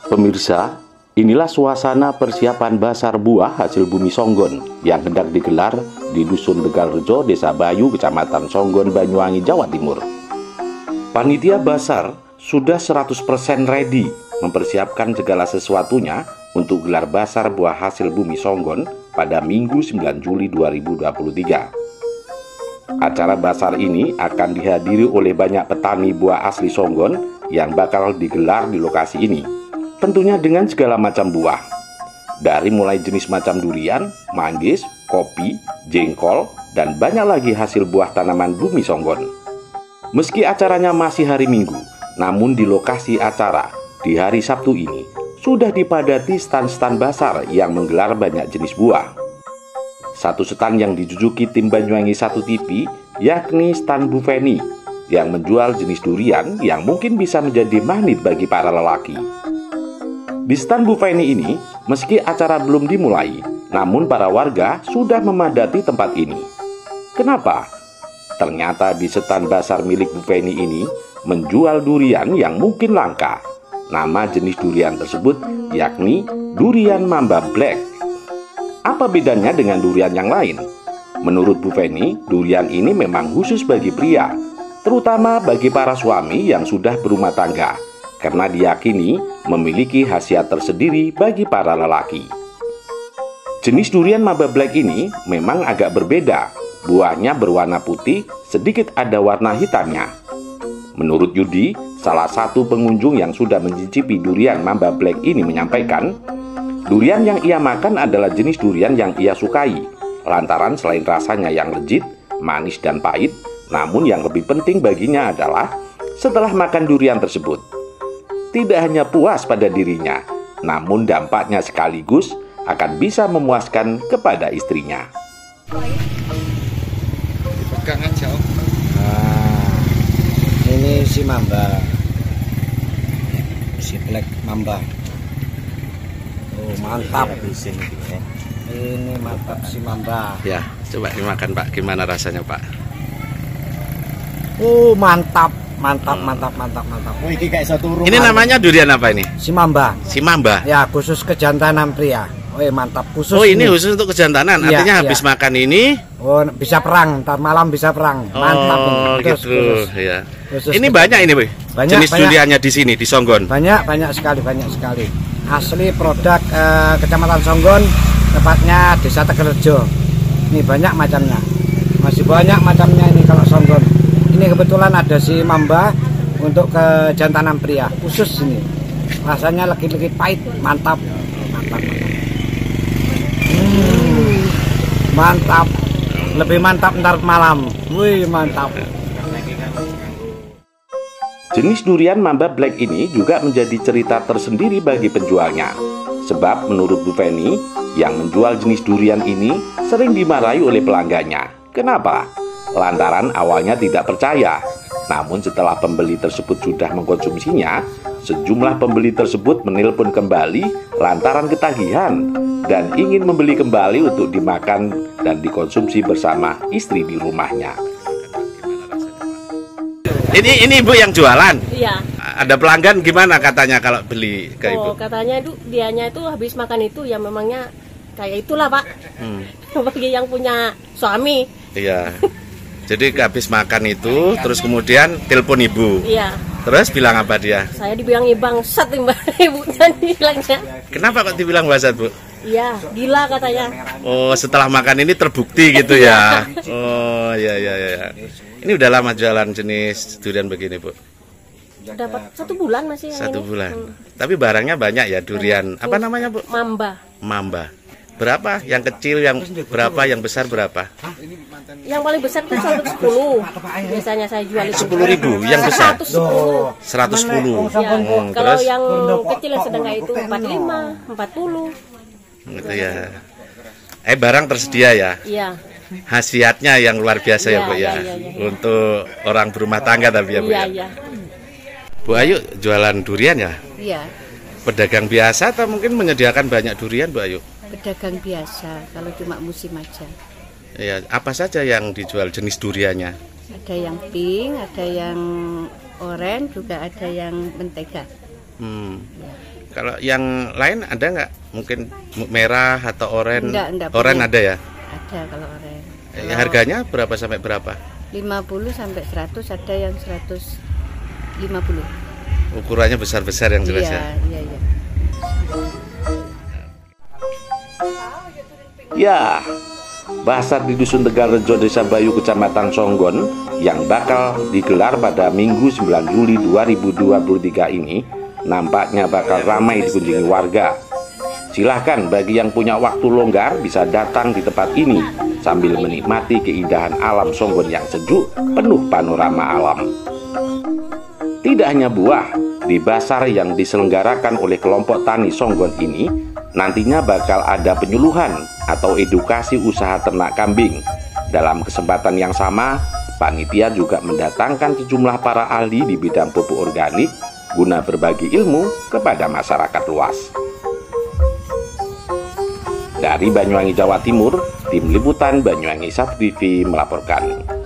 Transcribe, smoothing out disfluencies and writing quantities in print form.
Pemirsa, inilah suasana persiapan basar buah hasil bumi Songgon yang hendak digelar di Dusun Tegalrejo, Desa Bayu, Kecamatan Songgon, Banyuwangi, Jawa Timur. Panitia basar sudah 100% ready mempersiapkan segala sesuatunya untuk gelar basar buah hasil bumi Songgon pada Minggu 9 Juli 2023. Acara basar ini akan dihadiri oleh banyak petani buah asli Songgon yang bakal digelar di lokasi ini. Tentunya dengan segala macam buah, dari mulai jenis macam durian, manggis, kopi, jengkol, dan banyak lagi hasil buah tanaman bumi Songgon. Meski acaranya masih hari Minggu, namun di lokasi acara di hari Sabtu ini sudah dipadati stan-stan basar yang menggelar banyak jenis buah. Satu stan yang dijujuki tim Banyuwangi 1 TV yakni stan Bu Feni yang menjual jenis durian yang mungkin bisa menjadi magnet bagi para lelaki. Di stan Bu Feni ini, meski acara belum dimulai, namun para warga sudah memadati tempat ini. Kenapa? Ternyata di stan basar milik Bu Feni ini menjual durian yang mungkin langka. Nama jenis durian tersebut yakni durian Mamba Black. Apa bedanya dengan durian yang lain? Menurut Bu Feni, durian ini memang khusus bagi pria, terutama bagi para suami yang sudah berumah tangga, karena diyakini memiliki khasiat tersendiri bagi para lelaki. Jenis durian Mamba Black ini memang agak berbeda. Buahnya berwarna putih, sedikit ada warna hitamnya. Menurut Yudi, salah satu pengunjung yang sudah mencicipi durian Mamba Black ini menyampaikan, durian yang ia makan adalah jenis durian yang ia sukai, lantaran selain rasanya yang legit, manis dan pahit, namun yang lebih penting baginya adalah setelah makan durian tersebut, tidak hanya puas pada dirinya, namun dampaknya sekaligus akan bisa memuaskan kepada istrinya. Pegang aja, Om. Nah, ini si Mamba, si Black Mamba. Oh, mantap. Ini mantap si Mamba. Ya, coba dimakan, Pak. Gimana rasanya, Pak? Oh, mantap. Mantap. Oh, ini kayak satu rumah. Ini namanya durian apa ini? Si Mamba. Si Mamba. Ya, khusus kejantanan pria. Oh, mantap khusus. Oh, ini khusus untuk kejantanan. Iya, artinya iya. habis makan ini. Oh, bisa perang. Ntar malam bisa perang. Mantap ini. Oh, Khusus, gitu. khusus. Ya. Khusus Ini kejantanan. banyak ini, Bu. Banyak, Jenis duriannya di sini, di Songgon. Banyak sekali. Asli produk Kecamatan Songgon, tepatnya Desa Tegalrejo. Ini banyak macamnya. Masih banyak macamnya ini kalau Songgon. Ini kebetulan ada si Mamba untuk kejantanan pria khusus ini. Rasanya legit-legit pahit, mantap. Mantap. Lebih mantap ntar malam. Wih, mantap. Jenis durian Mamba Black ini juga menjadi cerita tersendiri bagi penjualnya. Sebab menurut Bu Feni, yang menjual jenis durian ini sering dimarahi oleh pelanggannya. Kenapa? Lantaran awalnya tidak percaya. Namun setelah pembeli tersebut sudah mengkonsumsinya, sejumlah pembeli tersebut menelpon kembali lantaran ketagihan dan ingin membeli kembali untuk dimakan dan dikonsumsi bersama istri di rumahnya. Ini Ibu yang jualan? Iya. Ada pelanggan gimana katanya kalau beli ke Ibu? Oh, katanya itu dianya itu habis makan itu ya memangnya kayak itulah, Pak. Bagi yang punya suami. Iya. Jadi habis makan itu, terus kemudian telepon Ibu. Iya. Terus bilang apa dia? Saya dibilang bangsat Mbak, ibunya dibilangnya. Kenapa kok dibilang bangsat, Bu? Iya, gila katanya. Oh, setelah makan ini terbukti gitu ya. Oh, ya. Ini udah lama jualan jenis durian begini, Bu? Dapat 1 bulan masih yang 1 ini. bulan. Tapi barangnya banyak ya durian. Apa namanya, Bu? Mamba. Mamba. Berapa? Yang kecil, yang berapa, yang besar berapa? Yang paling besar itu 110. Biasanya saya jual itu. 10.000 yang besar. 110. 110. Ya. Kalau Terus yang kecil yang sedang itu 45, 40. gitu ya. Barang tersedia ya. Iya. Khasiatnya yang luar biasa ya, Bu ya. Iya. Untuk orang berumah tangga tapi ya, Bu ya. Iya. Bu Ayu jualan durian ya? Iya, Pedagang biasa atau mungkin menyediakan banyak durian, Bu Ayu? pedagang biasa kalau cuma musim aja. Ya, apa saja yang dijual jenis duriannya? Ada yang pink, ada yang oranye, juga ada yang mentega. Kalau yang lain ada nggak? Mungkin merah atau oranye? Enggak Oranye punya. ada ya? Ada kalau oranye. Harganya berapa sampai berapa? 50 sampai 100, ada yang 150. Ukurannya besar-besar yang jelas ya. Iya. Ya, basar di Dusun Tegalrejo, Desa Bayu, Kecamatan Songgon yang bakal digelar pada Minggu 9 Juli 2023 ini nampaknya bakal ramai dikunjungi warga. Silahkan bagi yang punya waktu longgar bisa datang di tempat ini sambil menikmati keindahan alam Songgon yang sejuk, penuh panorama alam. Tidak hanya buah, di basar yang diselenggarakan oleh kelompok tani Songgon ini nantinya bakal ada penyuluhan atau edukasi usaha ternak kambing. Dalam kesempatan yang sama, panitia juga mendatangkan sejumlah para ahli di bidang pupuk organik guna berbagi ilmu kepada masyarakat luas. Dari Banyuwangi, Jawa Timur, Tim Liputan Banyuwangi 1 TV melaporkan.